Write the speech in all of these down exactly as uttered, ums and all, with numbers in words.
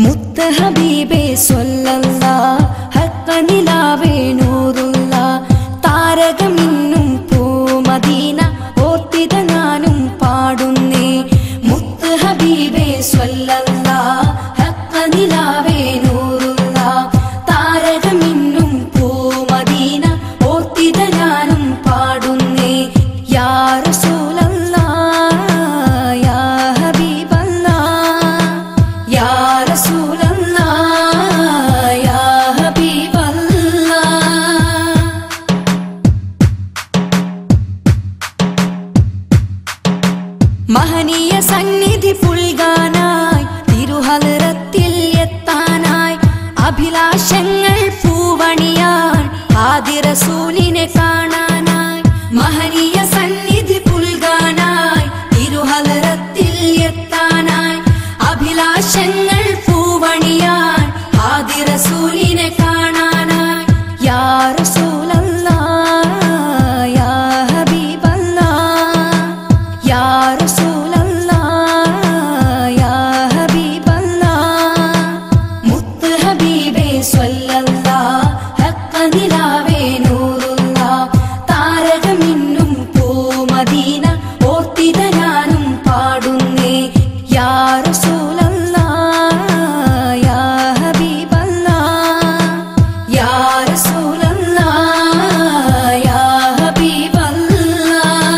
മുത്ത് ഹബീബേ സ്വല്ലല്ലാഹ് ഹഖ നിലാവേ നൂറുല്ലാഹ് താരകമിന്നും പൂമദീന ഓർത്തിത ഞാനും പാടുന്നേ മുത്ത് ഹബീബേ സ്വല്ലല്ലാഹ് ഹഖ നിലാവേ നൂറുല്ലാഹ് താരകമിന്നും പൂമദീന ഓർത്തിത ഞാനും പാടുന്നേ യാ റസൂലല്ലാഹ് യാ ഹബീബല്ലാഹ് യാ റസൂലല്ലാഹ് യാ ഹബീബല്ലാഹ് മഹനീയ സന്നിധി പുൽകാനായി തിരുഹലറത്തിൽ എത്താനായി അഭിലാഷങ്ങൾ പൂവണിയാൻ ആദി റസൂലിനെ കാണാനായി മഹനീയ സന്നിധി പുൽകാനായി തിരുഹലറത്തിൽ എത്താനായി അഭിലാഷങ്ങൾ പൂവണിയാൻ ആദി റസൂലിനെ കാണാനായി യാ റസൂലല്ലാഹ് യാ ഹബീബല്ലാഹ് യാ റസൂലല്ലാഹ് യാ ഹബീബല്ലാഹ് മുത്ത് ഹബീബേ സ്വല്ലല്ലാഹ് ഹഖ നിലാവേ നൂറുല്ലാഹ് താരകമിന്നും പൂമദീന ഓർത്തിത ഞാനും പാടുന്നേ യാ റസൂലല്ലാഹ് യാ ഹബീബല്ലാഹ് യാ റസൂലല്ലാഹ് യാ ഹബീബല്ലാഹ്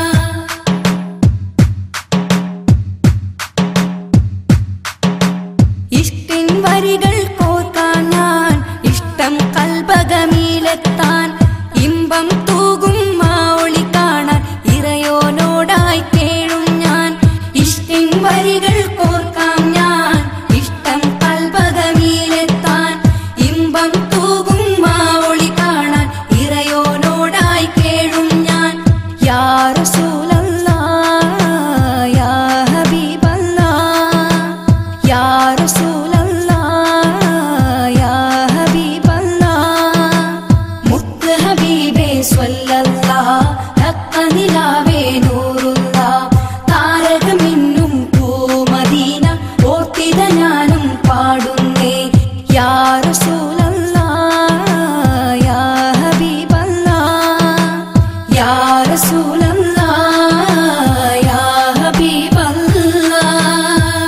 ഇഷ്ടിൻ വരികൾ കോർക്കാൻ ഞാൻ ഇഷ്ടം കൽബകമീലെത്താൻ ഇമ്പം തൂകും മാവൊളി കാണാൻ ഇറയോനോടായി കേഴും ഞാൻ ഇഷ്ടിൻ വരികൾ കോർക്കാൻ ഞാൻ ഇഷ്ടം കൽബകമീലെത്താൻ ഇമ്പം തൂകും മാവൊളി കാണാൻ ഇറയോനോടായി കേഴും ഞാൻ യാ റസൂലല്ലാഹ് യാ ഹബീബല്ലാഹ് യാ റസൂലല്ലാഹ് യാ ഹബീബല്ലാഹ് മുത്ത് ഹബീബേ സ്വല്ലല്ലാഹ് ഹഖ നിലാവേ നൂറുല്ലാഹ് താരകമിന്നും പൂമദീന ഓർത്തിത ഞാനും പാടുന്നേ യാ റസൂലല്ലാഹ് യാ ഹബീബല്ലാഹ് യാ റസൂലല്ലാഹ് യാ ഹബീബല്ലാഹ്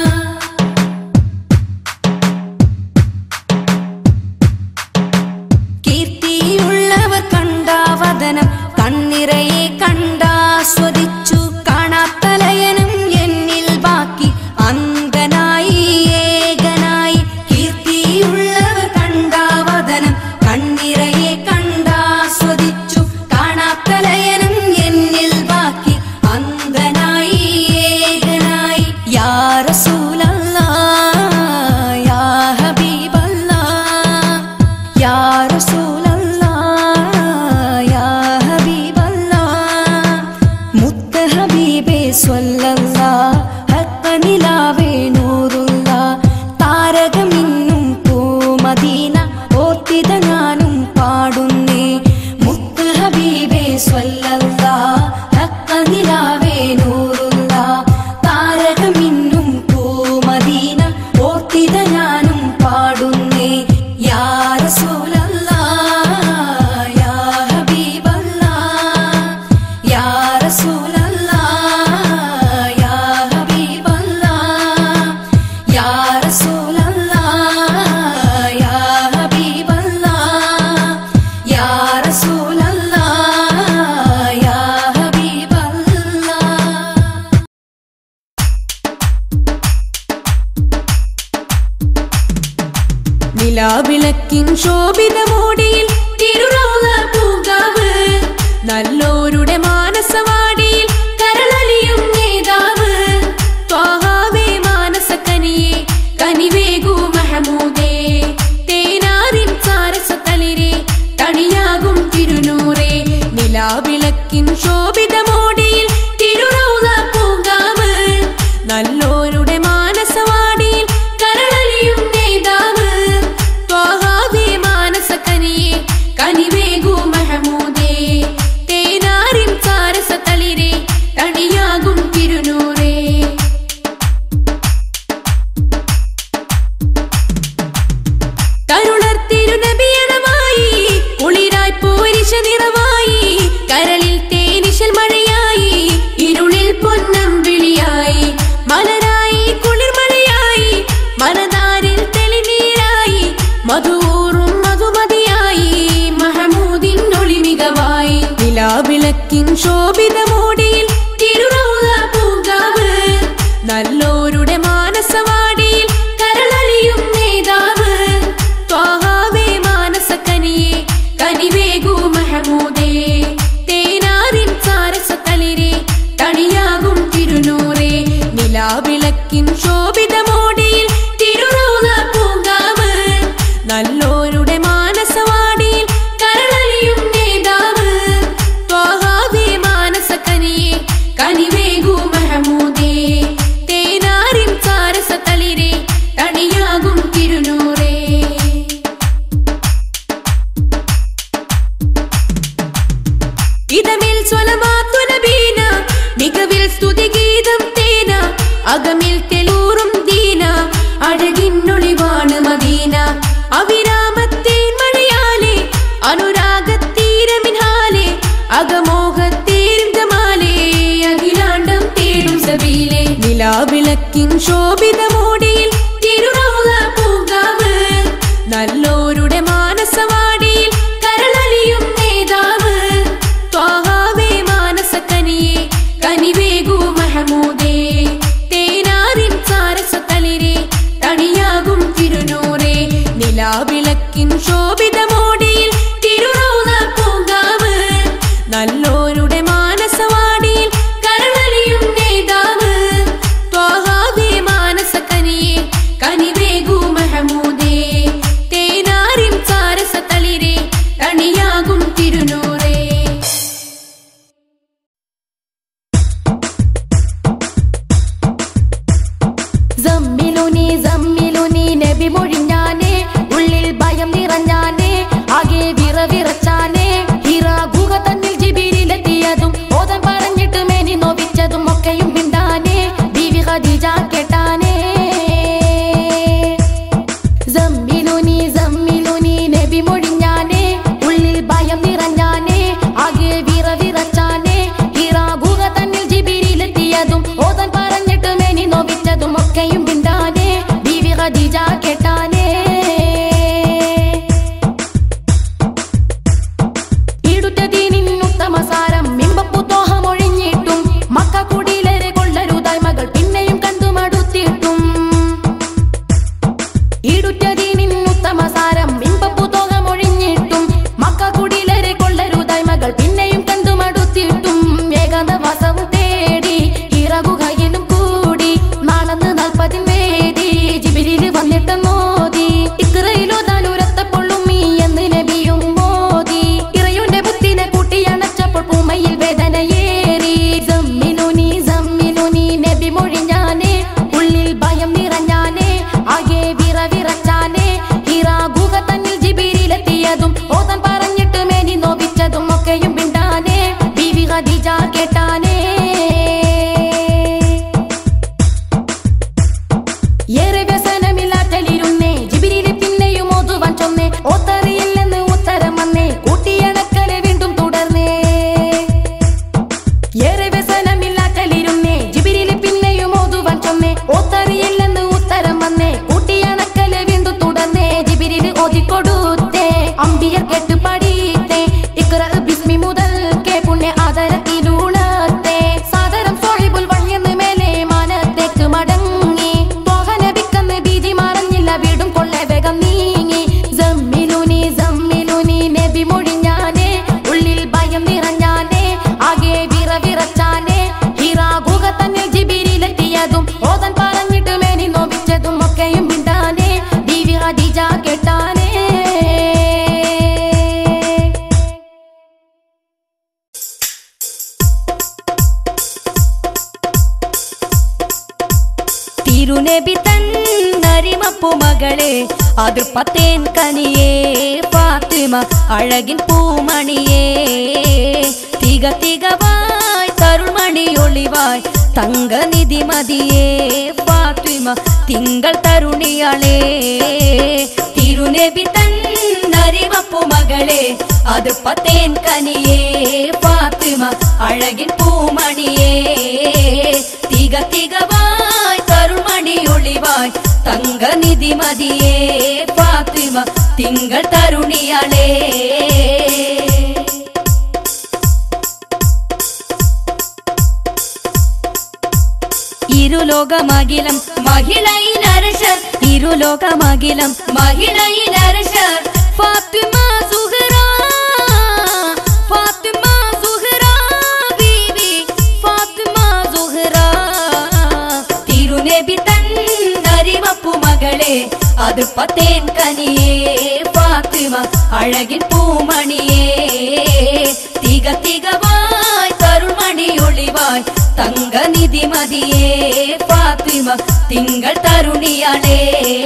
കീർത്തിയുള്ളവർ കണ്ടാവതനം കണ്ണിറയെ കണ്ടാസ്വദിച്ചു കാണാത്തലയനം എന്നിൽ ബാക്കി അന്ധനായി ഏകനായി കീർത്തിയുള്ളവർ കണ്ടാവതനം കണ്ണിറയെ കണ്ടാസ്വദിച്ചു കാണാത്തലയനം എന്നിൽ ബാക്കി അന്ധനായി ഏകനായി യാ റസൂലല്ലാഹ് യാ ഹബീബല്ലാഹ് യാ റസൂലല്ലാഹ് യാ ഹബീബല്ലാഹ് മുത്ത് ഹബീബേ സ്വല്ലല്ലാഹ് ഹഖ നിലാവേ നൂറുല്ലാഹ് താരകമിന്നും പൂമദീന ഓർത്തിത ഞാനും പാടുന്നേ മുത്ത് ഹബീബേ സ്വല്ലല്ലാഹ് ഹഖ നിലാവേ നൂറുല്ലാഹ് താരകമിന്നും പൂമദീന ഓർത്തിത ഞാനും പാടുന്നേ യാ റസൂലല്ലാഹ് യാ ഹബീബല്ലാഹ് യാ റസൂലല്ലാഹ് യാ ഹബീബല്ലാഹ് യാ റസൂലല്ലാഹ് യാ ഹബീബല്ലാഹ് യാ റസൂലല്ലാഹ് യാ ഹബീബല്ലാഹ് നിലാവിളക്കിൻ ശോഭിതമോടിയിൽ തിരുറൗള പൂങ്കാവ് നല്ലോരുടെ മാനസവാടിയിൽ കരളലിയും നേതാവ് ത്വാഹാവേ മാനസക്കനിയെ കനിവേകൂ മഹമൂദേ തേനാറിൻ സാരസതളിരെ തണിയാകും തിരുനൂറേ നിലാവിളക്കിൻ ശോഭിതമോടിയിൽ തിരുറൗള പൂങ്കാവ് നല്ലോരുടെ മാനസവാടിയിൽ കരളലിയും നേതാവ് ത്വാഹാവേ മാനസക്കനിയെ കനിവേകൂ നിലാവിളക്കിൻ ശോഭിതമോടിയിൽ തിരുറൗള പൂങ്കാവ് നല്ലോരുടെ മാനസവാടിയിൽ കരളലിയും നേതാവ് ത്വാഹാവേ മാനസക്കനിയെ കനിവേകൂ മഹമൂദേ തേനാറിൻ സാരസതളിരെ തണിയാകും തിരുനൂറേ നിലാവിളക്കിൻ ശോഭിതമോടിയിൽ തിരുറൗള പൂങ്കാവ് നല്ലോരുടെ മാനസവാടിയിൽ കരളലിയും നേതാവ് ത്വാഹാവേ മാനസക്കനിയെ കനിവേകൂ മഹമൂദേ തേനാറിൻ സാരസതളിരെ തണിയാകും തിരുനൂറേ ഇതമിൽ സ്വലവാത്തു നബീന മികവിൽ സ്തുതിഗീതം തേന അകമിൽ തെലൂറും ദീന അഴകിന്നൊളിവാണ് മദീന അവിരാമത്തേൻ മഴയാലേ അനുരാഗത്തീരമിനാലേ അകമോഹത്തേരും ജമാലേ അഖിലാണ്ടം തേടും സബീലേ നിലാവിളക്കിൻ ശോഭിതമോടിയിൽ തിരുറൗള പൂങ്കാവ് നല്ലോരുടെ മാനസവാടിയിൽ കരളലിയും നേതാവ് ത്വാഹാവേ മാനസക്കനിയെ കനിവേകൂ മഹമൂദേ തേനാറിൻ സാരസതളിരെ തണിയാകും തിരുനൂറേ നിലാവിളക്കിൻ ശോഭിതമോടിയിൽ തിരുറൗള പൂങ്കാവ് നല്ലോരുടെ മാനസവാടിയിൽ കരളലിയും നേതാവ് ത്വാഹാവേ മാനസക്കനിയെ കനിവേകൂ മഹമൂദേ തേനാറിൻ സാരസതളിരെ തണിയാകും തിരുനൂറേ ജമ്മിലുനി ജമ്മിലുനി നബി മൊഴിഞ്ഞാനേ ഉള്ളിൽ ഭയം നിറഞ്ഞാനേ ആകെ വിറവിറച്ചാനേ ഹിറാ ഗുഹ തന്നിൽ ജിബിരിലെത്തിയതും ഓതൻ പറഞ്ഞിട്ട് മേനി നോവിച്ചതും ഒക്കെയും മിണ്ടാനേ ബീവി ഖദീജ കേട്ടാനേ ജമ്മിലുനി ജമ്മിലുനി നബി മൊഴിഞ്ഞാനേ ഉള്ളിൽ ഭയം നിറഞ്ഞാനേ ആകെ വിറവിറച്ചാനേ ഹിറാ ഗുഹ തന്നിൽ ജിബിരിലെത്തിയതും ഓതൻ പറഞ്ഞിട്ട് മേനി നോവിച്ചതും ഒക്കെയും മിണ്ടാനേ ബീവി ഖദീജ കേട്ടാനേ ഈടുറ്റതീനിന്നുത്തമസാരം മിമ്പപ്പു തോഹമൊഴിഞ്ഞിട്ടും മക്ക കുടിലേറെ കൊള്ളരുതായ് മകൾ പിന്നെയും കണ്ടു മടുത്തിട്ടും ഈടുറ്റതീനിന്നുത്തമസാരം മിമ്പപ്പു തോഹമൊഴിഞ്ഞിട്ടും മക്ക കുടിലേറെ കൊള്ളരുതായ് മകൾ പിന്നെയും കണ്ടു മടുത്തിട്ടും ഏകാന്തവാസവും തേടി ഇറകുകയിലും കൂടി നാളന്ന് നാൽപ്പതിൻ വേദി ജിബിരില് വന്നിട്ട് മോദി ഇക്റയിലോ താനുരത്തപ്പൊള്ളും മീ എന്ന് നബിയും മോദി ഇറയുടെ ബുദ്ധിനെ കൂട്ടിയണച്ചപ്പോൾ പൂമയിൽ വേദനയേറി ജമ്മിലുനി ജമ്മിലുനി നബി മൊഴിഞ്ഞാനേ ഉള്ളിൽ ഭയം നിറഞ്ഞാനേ ആകെ വിറവിറച്ചാനേ ഹിറാ ഗുഹ തന്നിൽ ജിബിരിലെത്തിയതും ഓതൻ പറഞ്ഞിട്ട് മേനി നോവിച്ചതും ഒക്കെയും മിണ്ടാനേ ബീവി ഖദീജ കേട്ടാനേ ഏറെ വ്യസനമില്ലാറ്റലിരുന്നേ ജിബിരില് പിന്നെയും ഓതുവാൻ ചൊന്നേ ഓത്തറിയില്ലെന്ന് ഉത്തരം വന്നേ കൂട്ടിയണക്കലെ വീണ്ടും തുടർന്നേ ഏറെ വ്യസനമില്ലാറ്റലിരുന്നേ ജിബിരില് പിന്നെയും ഓതുവാൻ ചൊന്നേ ഓത്തറിയില്ലെന്ന് ഉത്തരം വന്നേ കൂട്ടിയണക്കലെ വീണ്ടും തുടർന്നേ ജിബിരില് ഓതിക്കൊടുത്തേ അമ്പിയർ കേട്ട് പാടിത്തേ ഇക്റ ബിസ്മി മുതൽ കെ പുണ്യ ആദരത്തിലൂണത്തേ സാദരം സോഹിബുൽ വഴിയെന്ന് മേലെ മാനത്തേക്ക് മടങ്ങി ത്വാഹനബിക്കന്ന് ഭീതി മറഞ്ഞില്ല വീടും കൊള്ളെ വേഗം നീങ്ങി ജമ്മിലുനി ജമ്മിലുനി നബി മൊഴിഞ്ഞാനേ ഉള്ളിൽ ഭയം നിറഞ്ഞാനേ ആകെ വിറവിറച്ചാനേ ഹിറാ ഗുഹ തന്നിൽ ജിബിരിലെത്തിയതും ഓതൻ പറഞ്ഞിട്ട് മേനി നോവിച്ചതും ഒക്കെയും മിണ്ടാനേ ബീവി ഖദീജ കേട്ടാനേ തിരുനബി തന്നരിമപ്പു മകളെ അതിർപ്പത്തേൻ കനിയേ ഫാത്തിമ അഴകിൻ പൂമണിയേ തിക തികവായ് തരുൾമണിയൊളിവായ് തങ്കനിധി മതിയേ ഫാത്തിമ തിങ്കൾ തരുണിയാളേ തിരുനബി തന്നരിമപ്പു മകളെ അതിർപ്പത്തേൻ കനിയേ ഫാത്തിമ അഴകിൻ പൂമണിയേ തിക തികവായ് തരുൾമണിയൊളിവായ് തങ്കനിധി മതിയേ ഫാത്തിമ തിങ്കൾ തരുണിയാളേ ഇരുലോകമകിലം മഹിളയിലരശർ ഇരുലോകമകിലം മഹിളയിലരശർ ഫാത്തിമ സുഹറ ഫാത്തിമ സുഹറ ബീബി ഫാത്തിമ സുഹറ തിരുനബി തൻ അറിവപ്പു മകളെ അത് പത്തേൻ കനിയേ ഫാത്തിമ അഴകിൻ പൂമണിയേ തിക തികവായ് തരുമണി ഒളിവായ് തങ്ക നിധി മതിയേ ഫാത്തിമ തിങ്കൾ തരുണിയാളേ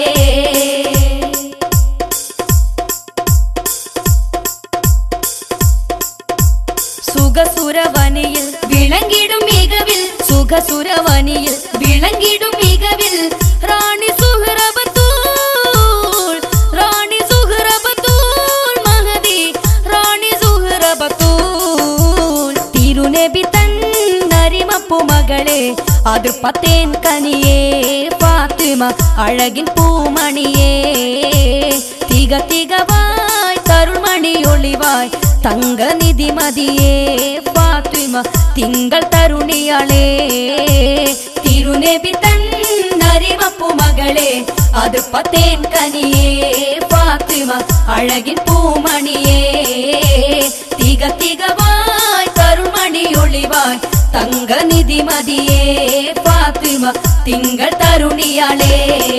സുഖസുരവനിയിൽ വിളങ്ങിടും മികവിൽ സുഖസുരവനിയിൽ വിളങ്ങിടും മികവിൽ റാണി സുഹറബത്തൂൾ റാണി സുഹറബത്തൂൾ മഹദി റാണി സുഹറബത്തൂൾ തിരുനബി തൻ നരിമപ്പു മകളെ അത് പത്തേൻ കനിയേ ഫാത്തിമ അഴകിൻ പൂമണിയേ തിക തികവായ് തരുൾമണി ഒളിവായ് തങ്ക നിധി മതിയേ ഫാത്തിമ തിങ്കൾ തരുണിയാളേ തിരുനബി തൻ നരിമപ്പു മകളെ അത് പത്തേൻ കനിയേ ഫാത്തിമ അഴകിൻ പൂമണിയേ തിക തികവായ് തരുൾമണി ഒളിവായ് തങ്ക നിധി മതിയേ ഫാത്തിമ തിങ്കൾ തരുണിയാളേ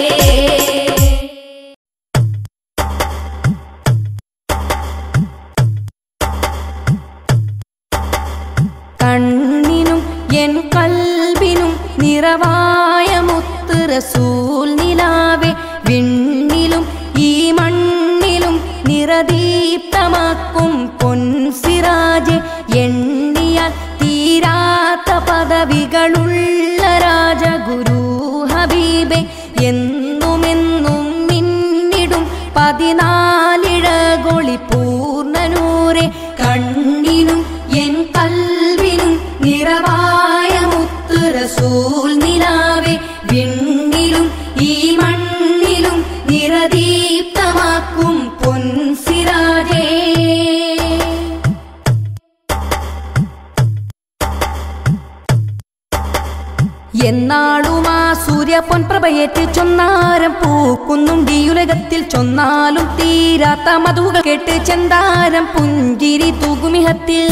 കണ്ണിനും എൻ കൽബിനും നിറവായ മുത്ത് റസൂൽ നിലാവേ വിണ്ണിലും ഈ മണ്ണിലും നിറദീപ്തമാക്കും പൊൻസിറാജെ എണ്ണിയാൽ തീരാത്ത പദവികളുള്ള രാജഗുരു ഹബീബെ എന്നുമെന്നും മിന്നിടും പതിനാലിഴകൊളി പൂർണ്ണനൂരെ കണ്ണിനും എൻ കൽവിനും നിറവായ മുത്ത് റസൂൽ നിലാവേ വിണ്ണിലും ഈ മണ്ണിലും നിറദീപ്തമാക്കും പൊൻസിറാജേ എന്നാളും ആ സൂര്യ പൊൻപ്രഭയേറ്റ് ചൊന്നാരം പൂക്കുന്നുണ്ടീയുലകത്തിൽ ചൊന്നാലും തീരാത്ത മധുകൾ കേട്ട് ചെന്താരം പുഞ്ചിരി തൂകുമിഹത്തിൽ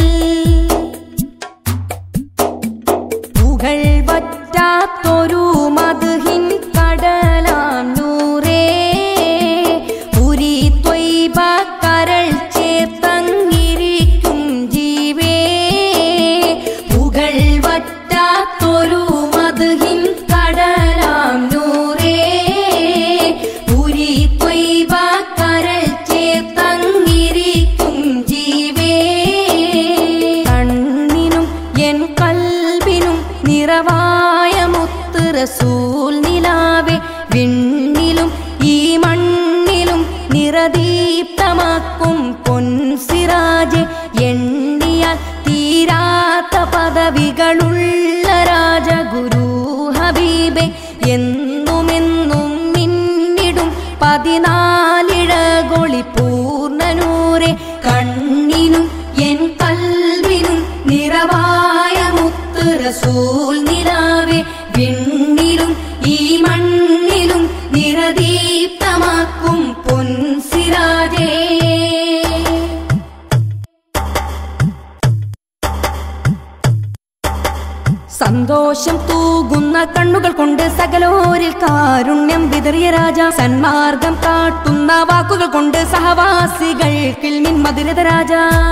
പുകൾ വറ്റാത്തൊരു മദ്ഹിൻ കടലാം നൂറേ പുരി ത്വയ്ബ കരൾ ചേർത്തങ്ങിരിക്കും ജീവേ പുകൾ വറ്റാത്തൊരു മദ്ഹിൻ കടലാം നൂറേ പുരി ത്വയ്ബ കരൾ ചേർത്തങ്ങിരിക്കും ജീവേ കണ്ണിനും എൻ കൽബിനും നിറവായ മുത്ത് റസൂൽ നിലാവേ വിണ്ണിലും ഈ മണ്ണിലും നിറദീപ്തമാക്കും പൊൻസിറാജെ എണ്ണിയാൽ തീരാത്ത പദവികളുള്ള രാജഗുരു ഹബീബെ എന്നുമെന്നും മിന്നിടും പതിനാലിഴകൊളി പൂർണ്ണനൂരെ കണ്ണിനും എൻ കൽവിനും നിറവായ മുത്ത് റസൂൽ നിലാവേ വിണ്ണിലും ഈ മണ്ണിലും നിറദീപ്തമാക്കും പൊൻസിറാജേ സന്തോഷം തൂകുന്ന കണ്ണുകൾ കൊണ്ട് സകലോരിൽ കാരുണ്യം വിതറിയ രാജ സന്മാർഗം കാട്ടുന്ന വാക്കുകൾ കൊണ്ട് സഹവാസികൾക്കിൽ മിൻ മധുരത രാജ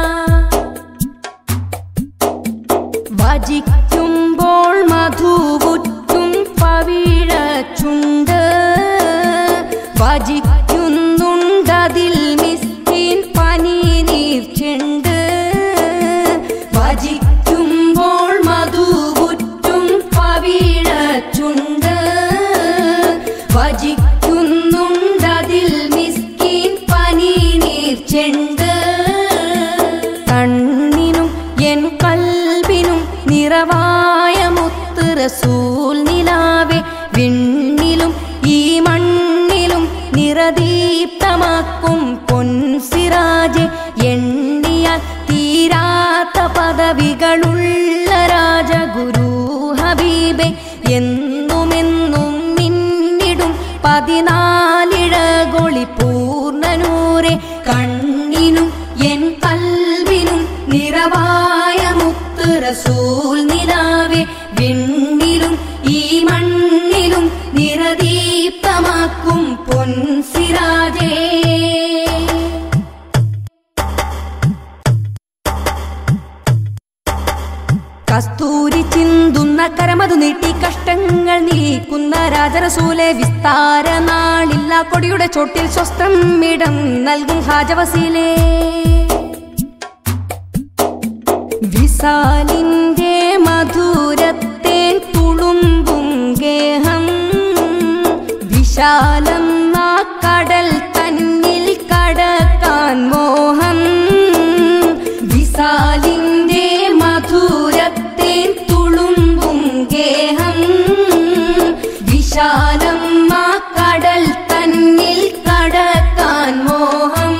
വജിക്കുമ്പോൾ മധുവുറ്റും പവിഴ ചുണ്ട് വജിക്കുന്നുണ്ടതിൽ മിസ്കിൻ പനി നീർച്ചെണ്ട് വജിക്കുമ്പോൾ മധുവുറ്റും പവിഴ ചുണ്ട് വജിക്കുന്നുണ്ടതിൽ മിസ്കിൻ പനി നീർച്ചെണ്ട് കണ്ണിനും എൻ കൽബിനും നിറവായ മുത്ത് റസൂൽ നിലാവേ വിണ്ണിലും ഈ മണ്ണിലും നിറദീപ്തമാക്കും പൊൻസിറാജെ എണ്ണിയാൽ തീരാത്ത പദവികളുള്ള രാജഗുരു ഹബീബെ എന്ന് പതിനാലിഴകൊളി പൂർണ്ണനൂരെ കണ്ണിനും എൻ കൽവിനും നിറവായ മുത്ത് റസൂൽ നിലാവേ വിണ്ണിലും ഈ മണ്ണിലും നിറദീപ്തമാക്കും പൊൻസിരാജേ കസ്തൂരി ചിന്തുന്ന കരമതു നീട്ടി കഷ്ടങ്ങൾ നീക്കുന്ന രാജറസൂലെ വിസ്താര നാളില്ല കൊടിയുടെ ചോട്ടിൽ സ്വസ്ത്രം ഇടം നൽകും ഹാജവസീലേ വിസാലിന്റെ മധുരത്തെ തുളുമ്പും ഗേഹം വിശാലം ആ കടൽ തന്നിൽ കടക്കാൻ മോഹം വിസാലിന്റെ മധുരത്തെ തുളുമ്പും ഗേഹം വിശാലം ആ കടൽ തന്നിൽ കടക്കാൻ മോഹം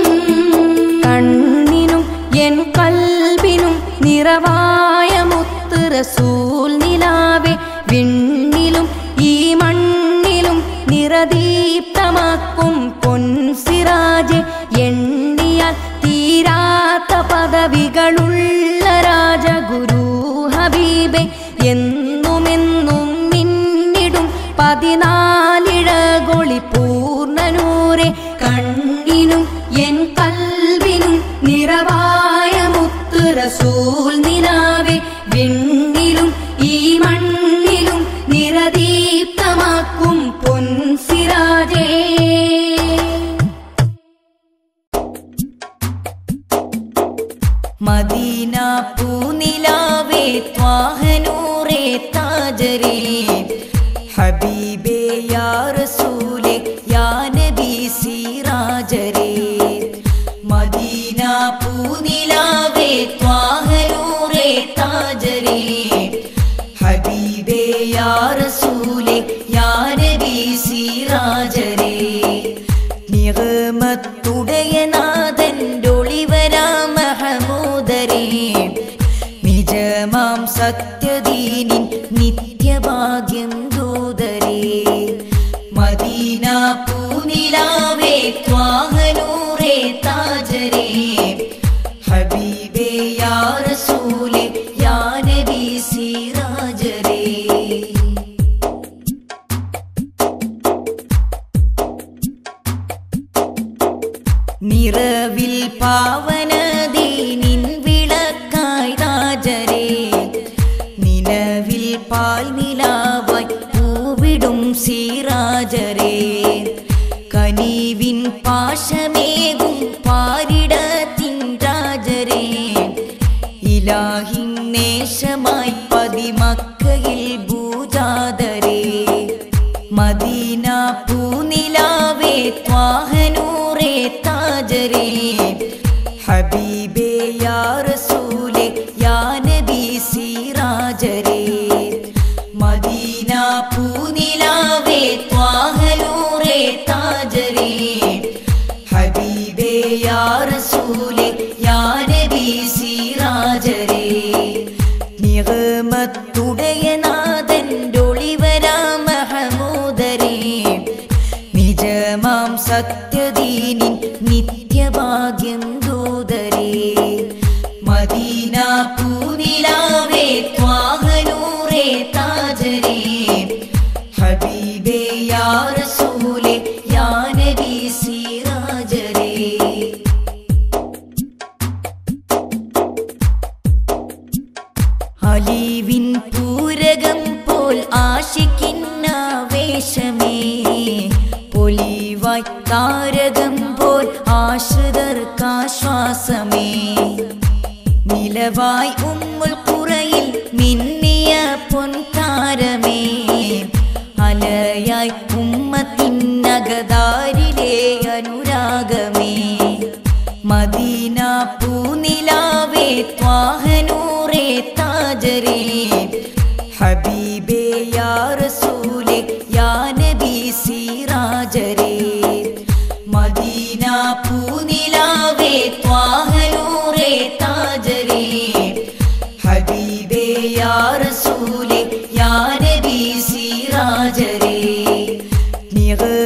കണ്ണിനും എൻ കൽബിനും നിറവായ മുത്ത് റസൂൽ നിലാവേ വിണ്ണിലും ഈ മണ്ണിലും നിറദീപ്തമാക്കും പൊൻസിരാജെ എണ്ണിയാൽ തീരാത്ത പദവികളുള്ള രാജഗുരു ഹബീബെ എന്നുമെന്നും മിന്നിടും പതിനാലിഴകൊളി പൂർണ്ണനൂരെ കണ്ണിനും എൻ കൽവിനും നിറവായ മുത്ത് റസൂൽ നിലാവേ വിണ്ണിലും ഈ മണ്ണിലും നിറദീപ്തമാക്കും പൊൻസിരാജേ മദീന പൂനിലാവേ ത്വാഹനൂറേ താജരേ ഹബീബേ യാ റസൂലേ യാ നബി സിറാജരേ മദീന പൂനിലാവേ ത്വാഹനൂറേ താജരേ ഹബീബേ യാ റസൂലേ യാ നബി സിറാജരേ നിഅമത്തുടയ നാഥൻഡൊളിവരാ മഹമൂദരേ നിജമാം സത്യദീനിൻ നിത്യഭാഗ്യം ദൂതരേ മദീന പൂനിലാവേ ത്വാഹനൂറേ താജരേ ഹബീബേ യാ റസൂലേ യാ നബി സിറാജരേ നിറവിൽ പാവനദീനിൻ വിളക്കായി താജരേ നിലവിൽ പാൽ നിലാവായി പൂവിടും സിറാജരേ കനീവിൻ പാശമേകും പാരിടത്തിൻ രാജരേ ഇലാഹിൻ നേശമായി പതിമക്കയിൽ ഭൂജാതരേ മദീന പൂനിലാവേ ത്വാഹനൂറേ താജരേ ഹബീബേ യാ റസൂലേ യാ നബി സിറാജരേ മദീന പൂനിലാവേ ത്വാഹനൂറേ താജരേ ഹബീബേ യാ റസൂലേ യാ നബി സിറാജരേ നിഅമത്തുടയ നാഥൻഡൊളിവരാ മഹമൂദരേ നിജമാം സത്യദീനിൻ നിത്യഭാഗ്യം ദൂതരേ മദീന പൂനിലാവേ ത്വാഹനൂറേ താജരേ ഹബീബേ യാ റസൂലേ യാ നബി സിറാജരേ അലീവിൻ പൂരകം പോൽ ആശിക്കിന്നാവേശമേ പൊലിവായി താരകം പോൽ ആശ്രിതർക്കാശ്വാസമേ നിലവായി ഉമ്മുൽ ഖുറയിൽ മിന്നിയ പൊൻതാരമേ അലയായി ഉമ്മത്തിനകതാരിലെ അനുരാഗമേ മദീന പൂനിലാവേ ത്വാഹനൂറേ താജരേ ഹബീബേ യാ റസൂലേ യാ നബി സിറാജരേ മദീന പൂനിലാവേ ത്വാഹനൂറേ താജരേ ഹബീബേ യാ റസൂലേ യാ നബി സിറാജരേ നിഗ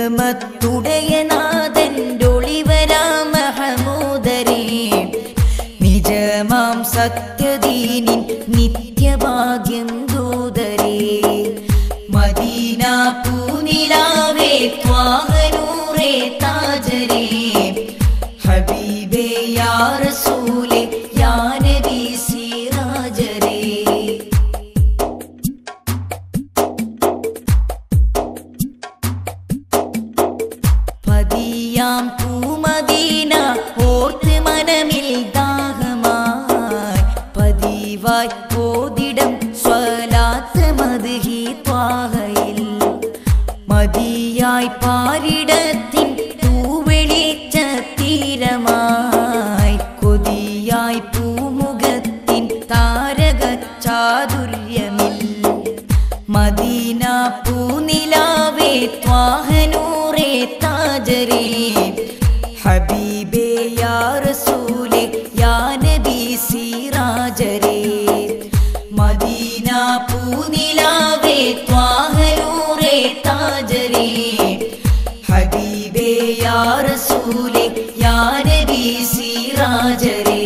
കൊതിയായി പാരിടത്തിൻ തൂവെളിച്ച തീരമായി കൊതിയായി പൂമുഖത്തിൻ താരക ചാതുര്യമിൽ മദീന പൂനിലാവേ ത്വാഹനൂറേ താജരേ ഹബീബേ യാ റസൂലേ യാ നബി സിറാജരേ മദീന പൂനിലാവേ ത്വാഹനൂറേ താജരേ ഹബീബേ യാ റസൂലേ യാ നബി സിറാജരേ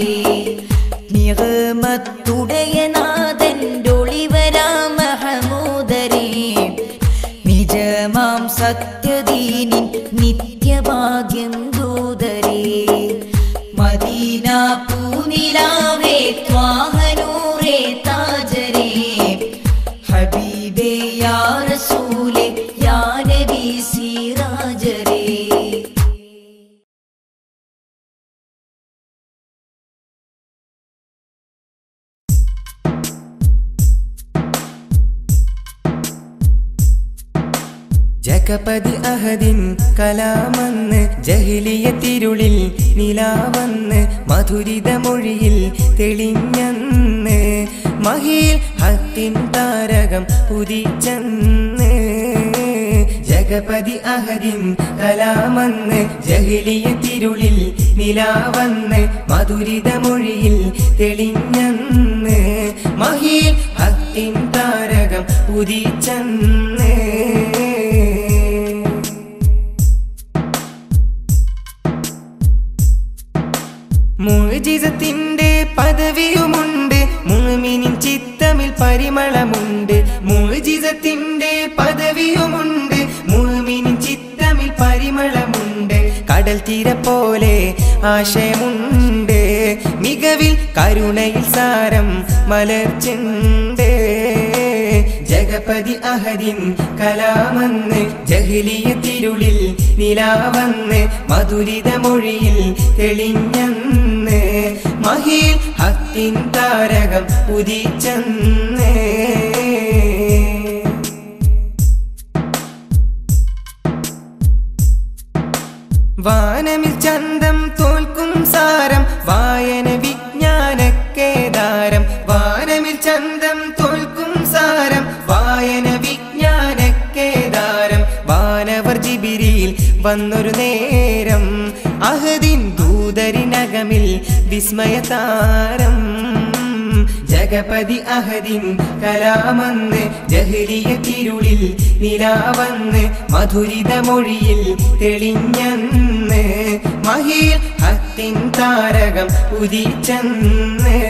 നിഗമത്തുടയ നാഥൻ്റെ ഒളിവരാ മഹമൂദരേ നിജമാം സത്യദീനിൻ നിത്യഭാഗ്യം ദൂതരേ മദീന പൂനിലാവേ ത്വാഹനൂറേ താജരേ ഹബീബേ യാ റസൂലേ യാ നബി സിറാജരേ ജഗപതി അഹദിൻ കലാമന്ന് ജഹിലിയത്തിരുളിൽ നിലാവന്ന് മധുരിത മൊഴിയിൽ തെളിഞ്ഞന്ന് മഹിയിൽ ഹത്തിൻ താരകം ഉദിച്ചന്ന് ജഗപതി അഹദിൻ കലാമന്ന് ജഹിലിയത്തിരുളിൽ നിലാവന്ന് മധുരിത മൊഴിയിൽ തെളിഞ്ഞന്ന് മഹിയിൽ ഹത്തിൻ താരകം ഉദിച്ചന്ന് മുഅ്ജിസത്തിന്റെ പദവിയുമുണ്ട് മുഅ്മിനിൻ ചിത്തമിൽ പരിമളമുണ്ട് മുഅ്ജിസത്തിന്റെ പദവിയുമുണ്ട് മുഅ്മിനിൻ ചിത്തമിൽ പരിമളമുണ്ട് കടൽ തീര പോലെ ആശയമുണ്ട് മികവിൽ കരുണയിൽ സാരം മലർച്ചുണ്ട് ജഗപതി അഹദിൻ കലാമന്ന് ജഹിലിയത്തിരുളിൽ നിലാവന്ന് മധുരിത മൊഴിയിൽ തെളിഞ്ഞന്ന് മഹിയിൽ ഹത്തിൻ താരകം ഉദിച്ചന്ന് വാനമിൽ ചന്തം തോൽക്കും സാരം വായന വിജ്ഞാനക്കേദാരം വാനമിൽ ചന്തം തോൽക്കും സാരം വായന വിജ്ഞാനക്കേദാരം വാനവർ ജിബിരിയിൽ വന്നൊരു നേരം അഹദിൻ ദൂതരിനകമിൽ വിസ്മയതാരം ജഗപതി അഹദിൻ കലാമന്ന് ജഹിലിയത്തിരുളിൽ നിലാവന്ന് മധുരിത മൊഴിയിൽ തെളിഞ്ഞന്ന് മഹിയിൽ ഹത്തിൻ താരകം ഉദിച്ചന്ന്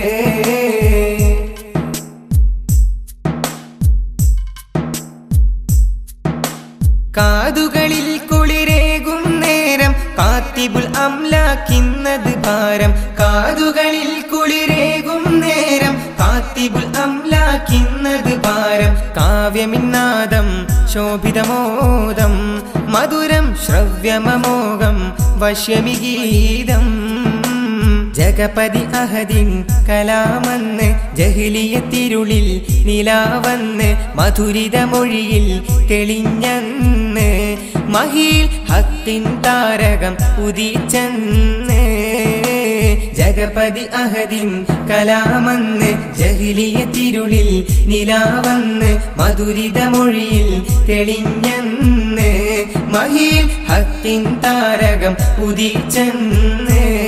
കാതുകളിൽ കുളിരേകും നേരം കാത്തിബുൽ അംലാക്കിന്നത് ഭാരം കാതുകളിൽ കുളിരേകും നേരം കാത്തിബുൽ അംലാക്കിന്നത് ഭാരം കാവ്യമിന്നാദം ശോഭിതമോദം മധുരം ശ്രവ്യമമോകം വശ്യമിഗീതം ജഗപതി അഹദിൻ കലാമന്ന് ജഹിലിയത്തിരുളിൽ നിലാവന്ന് മധുരിത മൊഴിയിൽ തെളിഞ്ഞന്ന് മഹിയിൽ ഹത്തിൻ താരകം ഉദിച്ചന്ന് ജഗപതി അഹദിൻ കലാമന്ന് ജഹിലിയത്തിരുളിൽ നിലാവന്ന് മധുരിത മൊഴിയിൽ തെളിഞ്ഞന്ന് മഹിയിൽ ഹത്തിൻ താരകം ഉദിച്ചന്ന്